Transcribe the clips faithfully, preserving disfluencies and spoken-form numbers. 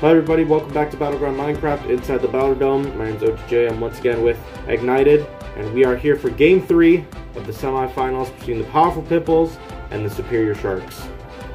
Hi everybody, welcome back to Battleground Minecraft inside the Battle Dome. My name's O T J. I'm once again with Ignited, and we are here for Game three of the semifinals between the Powerful Pipples and the Superior Sharks.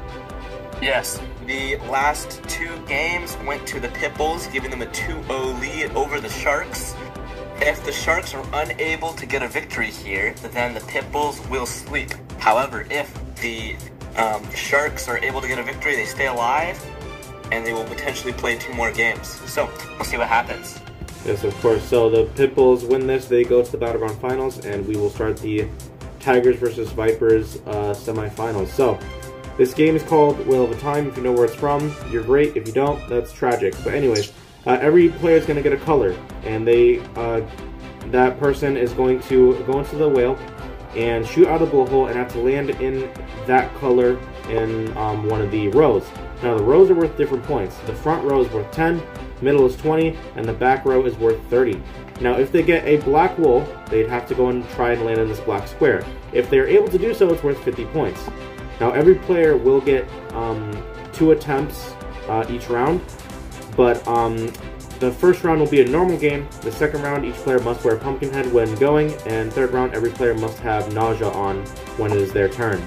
Yes, the last two games went to the Pipples, giving them a two oh lead over the Sharks. If the Sharks are unable to get a victory here, then the Pipples will sweep. However, if the um, Sharks are able to get a victory, they stay alive, and they will potentially play two more games. So, we'll see what happens. Yes, of course. So the Pipples win this, they go to the Battleground Finals, and we will start the Tigers versus Vipers uh, semifinals. So, this game is called Wheel of a Time. If you know where it's from, you're great. If you don't, that's tragic. But anyways, uh, every player is going to get a color, and they uh, that person is going to go into the whale and shoot out a blowhole and have to land in that color in um, one of the rows. Now the rows are worth different points. The front row is worth ten, middle is twenty, and the back row is worth thirty. Now if they get a black wool, they'd have to go and try and land in this black square. If they're able to do so, it's worth fifty points. Now every player will get um, two attempts uh, each round, but um, the first round will be a normal game. The second round, each player must wear a pumpkin head when going, and third round, every player must have nausea on when it is their turn.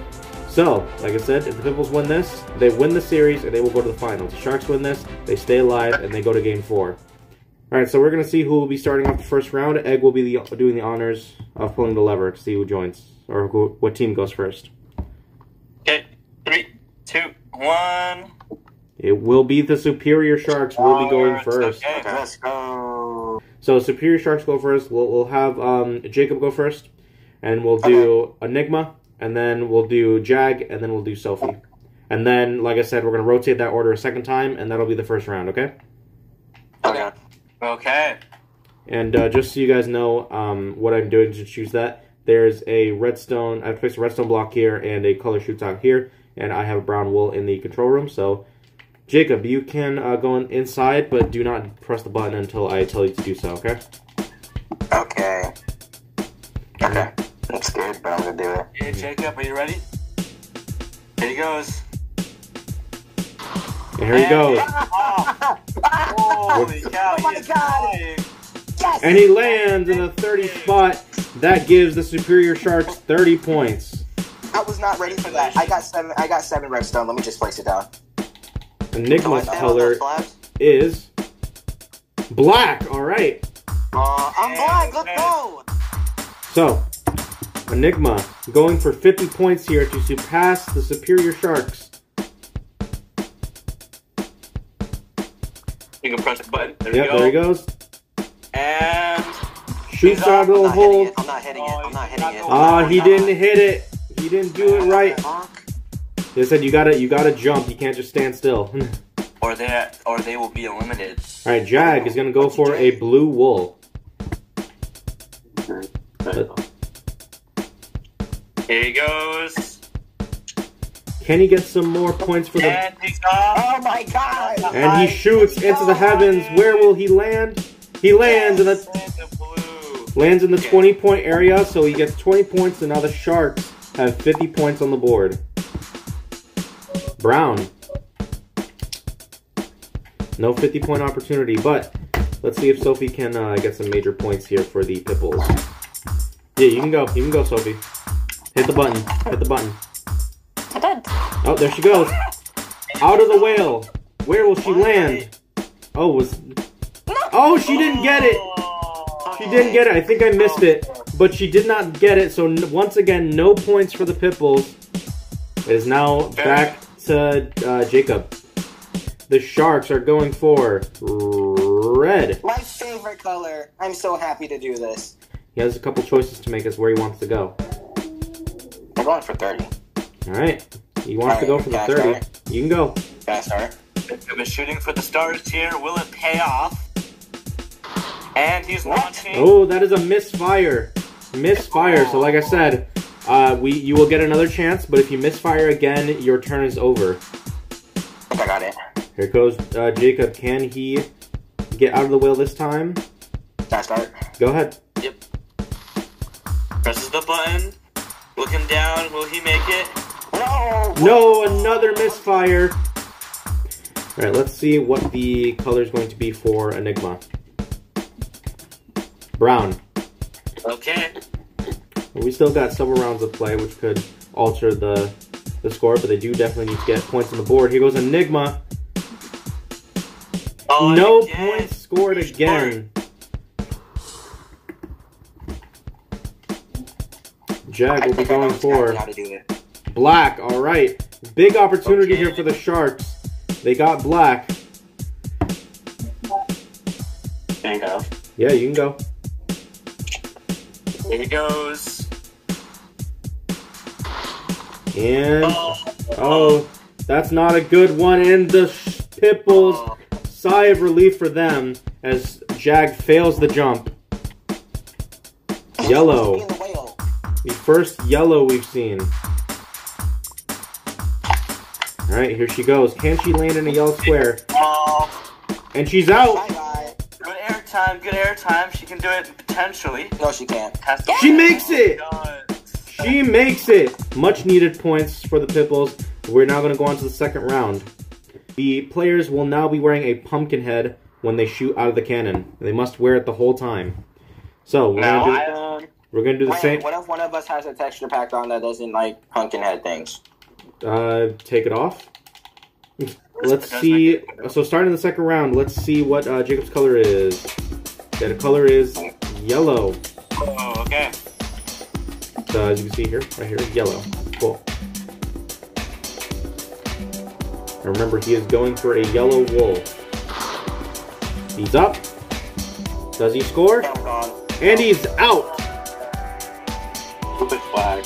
So, like I said, if the Pipples win this, they win the series and they will go to the finals. The Sharks win this, they stay alive, and they go to game four. Alright, so we're going to see who will be starting off the first round. Egg will be the, doing the honors of pulling the lever to see who joins, or who, what team goes first. Okay, three, two, one. It will be the Superior Sharks will be going first. Okay, let's go. So, Superior Sharks go first. We'll, we'll have um, Jacob go first, and we'll do okay. Enigma. And then we'll do Jag, and then we'll do Sophie. And then, like I said, we're going to rotate that order a second time, and that'll be the first round, okay? Okay. Okay. And uh, just so you guys know um, what I'm doing to choose that, there's a redstone, I've placed a redstone block here, and a color shoots out here, and I have a brown wool in the control room. So, Jacob, you can uh, go in, inside, but do not press the button until I tell you to do so, okay? Okay. Okay. I'm scared, but I'm gonna do it. Hey, Jacob, are you ready? Here he goes. And here he goes. Oh. Holy cow, Oh my he is God. flying. Yes! And he lands in the thirty spot. That gives the Superior Sharks thirty points. I was not ready for that. I got seven. I got seven redstone. Let me just place it down. Enigma's Do I color stand on those flags? is black. All right. Uh, I'm black. Let's go. So, Enigma going for fifty points here to surpass the Superior Sharks. You can press the button. There Yep, we go. there he goes. And Shoots He's out up. of I'm the not hitting hole. it. I'm not hitting it. I'm not hitting it. Ah, he didn't hit it. He didn't do it right. Fuck. They said you gotta, you gotta jump. You can't just stand still. or they or they will be eliminated. All right, Jag is gonna go for a blue wool. Here he goes. Can he get some more points for the? And he's off. Oh my God. And he shoots into the heavens. Where will he land? He lands in the the blue. lands in the twenty point area, so he gets twenty points, and now the Sharks have fifty points on the board. Brown. No fifty point opportunity, but let's see if Sophie can uh, get some major points here for the Pipples. Yeah, you can go. You can go, Sophie. Hit the button. Hit the button. I did. Oh, there she goes. Out of the whale. Where will she land? Oh, was... Oh, she didn't get it. She didn't get it. I think I missed it. But she did not get it, so once again, no points for the Pipples. It is now back to uh, Jacob. The Sharks are going for red. My favorite color. I'm so happy to do this. He has a couple choices to make as where he wants to go. I'm going for thirty. Alright. He wants to go for the Alright, thirty. guys, You can go. Can I start? Jacob is shooting for the stars here. Will it pay off? And he's launching. Oh, that is a misfire. Misfire. So like I said, uh, we you will get another chance, but if you misfire again, your turn is over. I think I got it. Here goes uh, Jacob. Can he get out of the whale this time? Can I start? Go ahead. Yep. Presses the button. Looking down. Will he make it? No! No, another misfire. Alright, let's see what the color is going to be for Enigma. Brown. Okay. We still got several rounds of play, which could alter the, the score, but they do definitely need to get points on the board. Here goes Enigma. Oh, no again. points scored again. Jag will be going for black. All right, big opportunity Okay. here for the Sharks. They got black. There you go. Yeah, you can go. Here he goes. And Oh, oh, that's not a good one. And the Pipples, oh. sigh of relief for them as Jag fails the jump. Yellow. The first yellow we've seen. Alright, here she goes. Can she land in a yellow square? Oh, And she's out! Bye-bye. good air time, good air time. She can do it potentially. No, she can't. Has to- She makes it! God. She makes it! Much needed points for the Pipples. We're now going to go on to the second round. The players will now be wearing a pumpkin head when they shoot out of the cannon. They must wear it the whole time. So, we're Now, going to I, do, um, we're gonna do the Wait, same. what if one of us has a texture pack on that doesn't like pumpkin head things? Uh, take it off. Let's see. So starting in the second round, let's see what uh, Jacob's color is. Yeah, the color is yellow. oh, okay. So as you can see here, right here, yellow. Cool. And remember, he is going for a yellow wool. He's up. Does he score? I'm gone. And he's out. Stupid flag.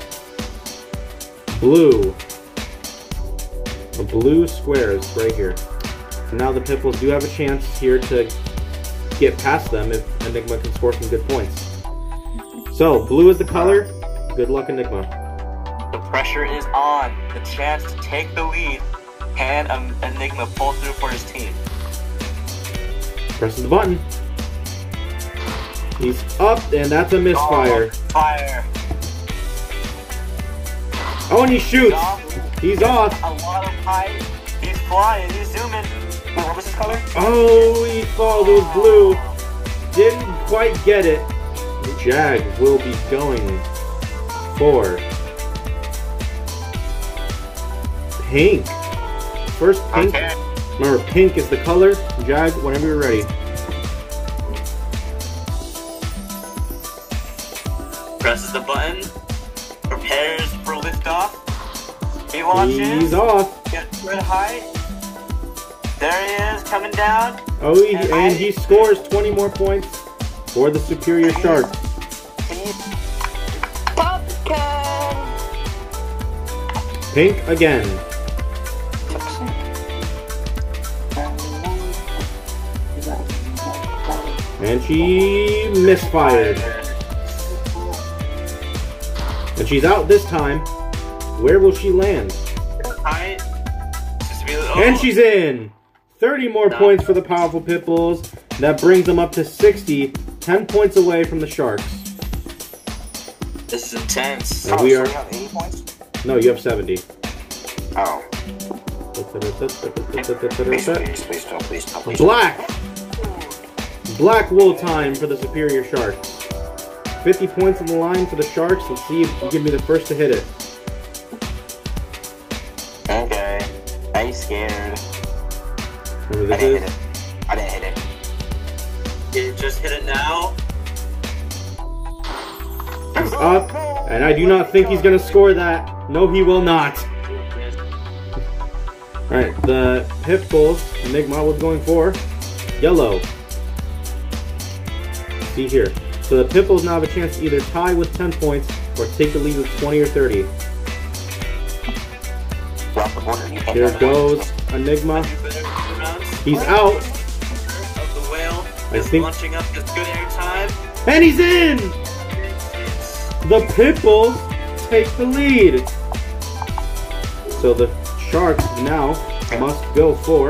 Blue. A blue squares right here. Now the Pipples do have a chance here to get past them if Enigma can score some good points. So, blue is the color. Good luck, Enigma. The pressure is on. The chance to take the lead. Can um, Enigma pull through for his team? Presses the button. He's up, and that's a misfire. Oh, fire. Oh, and he shoots. Off. He's off. A lot of height. He's flying. He's zooming. Wait, what was his color? Oh, he falls. It was blue. Didn't quite get it. Jag will be going for pink. First pink. Okay. Remember, pink is the color. Jag, whenever you're ready. Presses the button. Prepares for liftoff. He launches. He's off. Gets good height. There he is, coming down. Oh, he, and he scores twenty more points for the Superior Sharks. Pumpkin! Pink again. And she misfired. And she's out this time. Where will she land? Height. Just be, oh. And she's in! thirty more No. points for the powerful Pitbulls. That brings them up to sixty. ten points away from the Sharks. This is intense. And Oh, we so are... we have eighty points? No, you have seventy. Oh. Please, please, please don't, please don't, please don't. Black! Black wool time for the Superior Sharks. fifty points on the line for the Sharks. Let's see if you give me the first to hit it. Okay. I'm scared. Remember I this didn't hit is... it. I didn't hit it. You just hit it now. He's up, and I do not think he's going to score that. No, he will not. Alright, the Pitbulls, Enigma was going for yellow. See here. So the Pitbulls now have a chance to either tie with ten points or take the lead with twenty or thirty. Drop the border. You can't Here have it. goes Enigma. He's out, Of the whale I is think- launching up this good air time. and he's in! The Pitbulls take the lead. So the Sharks now must go for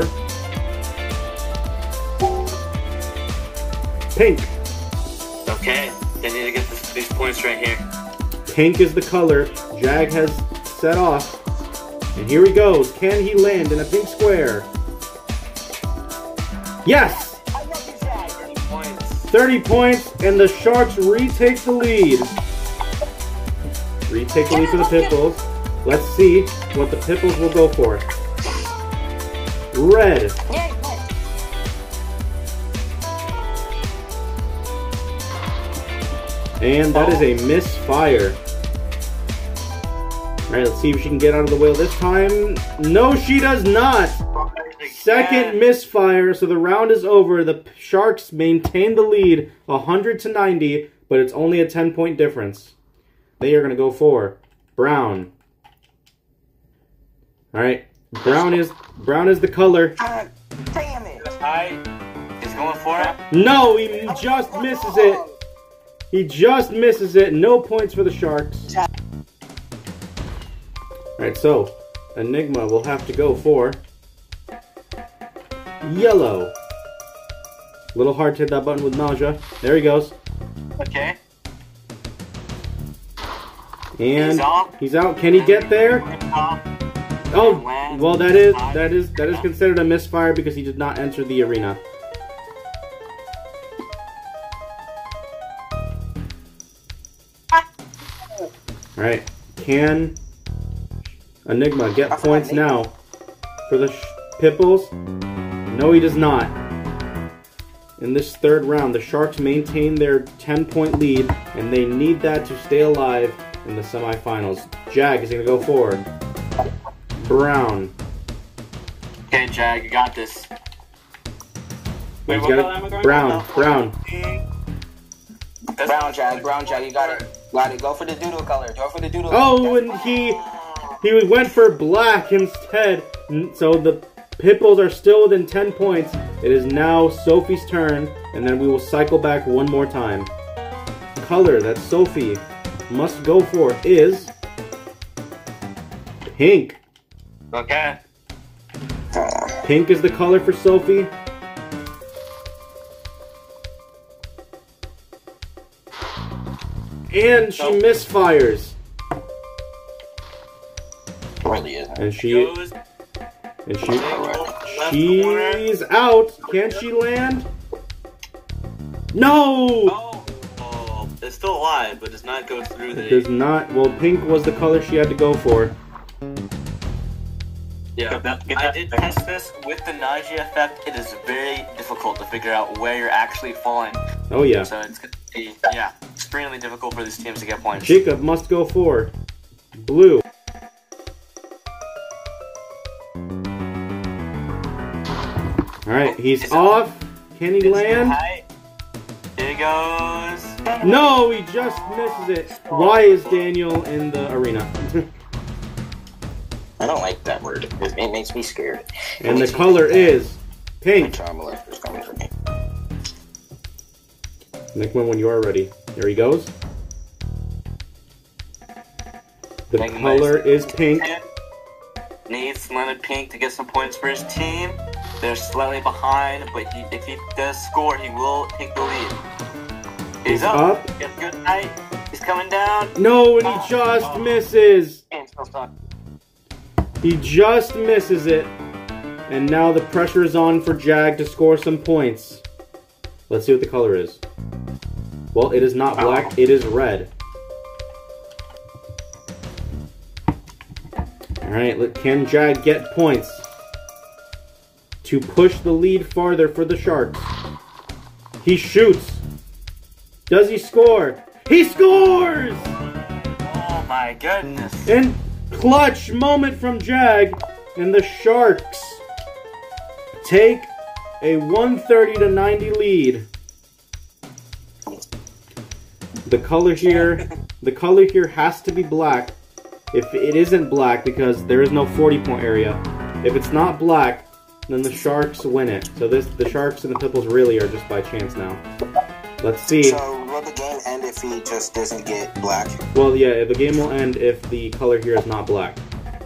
pink. Okay, they need to get this, these points right here. Pink is the color Jag has set off. And here he goes. Can he land in a pink square? Yes! I love you, Jag. thirty points. thirty points, and the Sharks retake the lead. Retake the lead for the Pitbulls. Let's see what the Pitbulls will go for. Red. Yeah, And that is a misfire. Alright, let's see if she can get out of the whale this time. No, she does not! Second misfire, so the round is over. The Sharks maintain the lead one hundred to ninety, but it's only a ten point difference. They are going to go for Brown. Alright, Brown is Brown is the color. God damn it. Hi. He's going for it. No, he just misses it. He just misses it. No points for the Sharks. Alright, so Enigma will have to go for yellow. Little hard to hit that button with nausea. There he goes. Okay. And He's off. he's out. Can he get there? Oh, well that is that is that is considered a misfire because he did not enter the arena. Alright, can Enigma get points now for the Pitbulls? No, he does not. In this third round, the Sharks maintain their ten point lead, and they need that to stay alive in the semifinals. Jag is going to go forward. Brown. Okay, Jag, you got this. He's got it. Brown, Brown. Brown, Jag. Brown, Jag. You got it. Got it. Go for the doodle color. Go for the doodle. Oh, and he he went for black instead. So the Pitbulls are still within ten points. It is now Sophie's turn, and then we will cycle back one more time. Color that Sophie must go for is pink. Okay. Pink is the color for Sophie. And she Nope. misfires. Really isn't. And she Goes. and she Left she's out. Can she land? No! Oh, oh, it's still alive, but does not go through It the. does not. Well, pink was the color she had to go for. Yeah, Get that- get I that did thing. test this with the nausea effect. It is very difficult to figure out where you're actually falling. Oh yeah. So it's gonna be, yeah, extremely difficult for these teams to get points. Jacob must go for blue. Alright, he's off. Can he It's too land? high. Here he goes. No, he just misses it. Why is Daniel in the arena? I don't like that word. It, it makes me scared. And the color is pink. Child molesters coming for me. Nickman, when you are ready. There he goes. The Make a color nice- is pink. Needs Leonard Pink to get some points for his team. They're slightly behind, but he, if he does score, he will take the lead. He's, He's up. up. Get good night. He's coming down. No, and he just misses. And still stuck. He just misses it. And now the pressure is on for Jag to score some points. Let's see what the color is. Well, it is not black, it is red. Alright, let- can Jag get points to push the lead farther for the Sharks? He shoots. Does he score? He scores! Oh my goodness. And clutch moment from Jag, and the Sharks take a one thirty to ninety lead. The color here, the color here has to be black. If it isn't black, because there is no forty point area, if it's not black, then the Sharks win it. So this, the Sharks and the Pitbulls really are just by chance now. Let's see. So will the game end if he just doesn't get black? Well, yeah, the game will end if the color here is not black.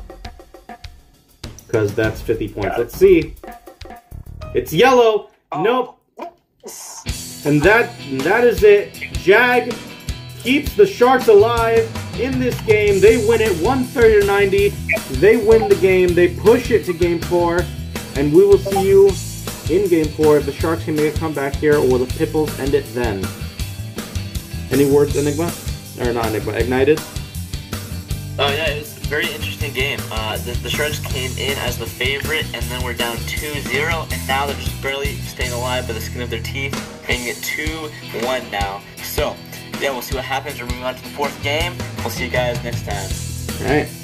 Because that's fifty points. Let's see. It's yellow. Nope. And that that is it. Jag keeps the Sharks alive in this game. They win it one thirty to ninety. They win the game. They push it to game four. And we will see you in Game four if the Sharks can make a comeback here, or will the Pipples end it then? Any words, Enigma? Or not Enigma, Ignited? Oh yeah, it was a very interesting game. Uh, the, the Sharks came in as the favorite, and then we're down two zero, and now they're just barely staying alive by the skin of their teeth, making it two one now. So, yeah, we'll see what happens. We're moving on to the fourth game. We'll see you guys next time. Alright.